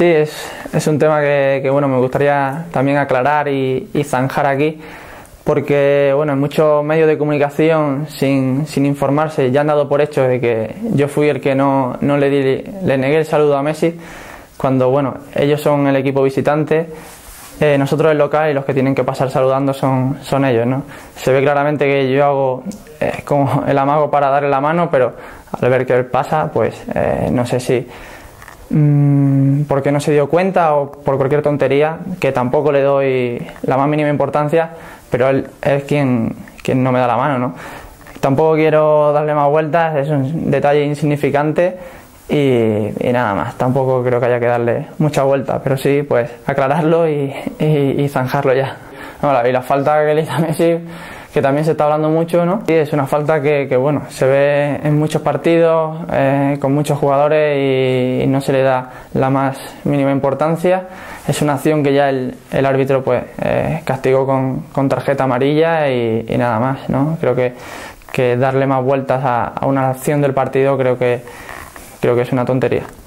Sí, es un tema que bueno, me gustaría también aclarar y zanjar aquí, porque bueno, en muchos medios de comunicación sin informarse ya han dado por hecho de que yo fui el que no le negué el saludo a Messi, cuando bueno, ellos son el equipo visitante, nosotros el local, y los que tienen que pasar saludando son ellos, ¿no? Se ve claramente que yo hago como el amago para darle la mano, pero al ver que él pasa, pues no sé si porque no se dio cuenta o por cualquier tontería, que tampoco le doy la más mínima importancia, pero él es quien no me da la mano, ¿no? Tampoco quiero darle más vueltas, es un detalle insignificante y nada más. Tampoco creo que haya que darle mucha vuelta, pero sí, pues aclararlo y zanjarlo ya. No, y la falta que le hizo a Messi, que también se está hablando mucho, ¿no? Y es una falta que bueno, se ve en muchos partidos, con muchos jugadores y no se le da la más mínima importancia. Es una acción que ya el árbitro pues castigó con tarjeta amarilla y nada más, ¿no? Creo que darle más vueltas a una acción del partido creo que es una tontería.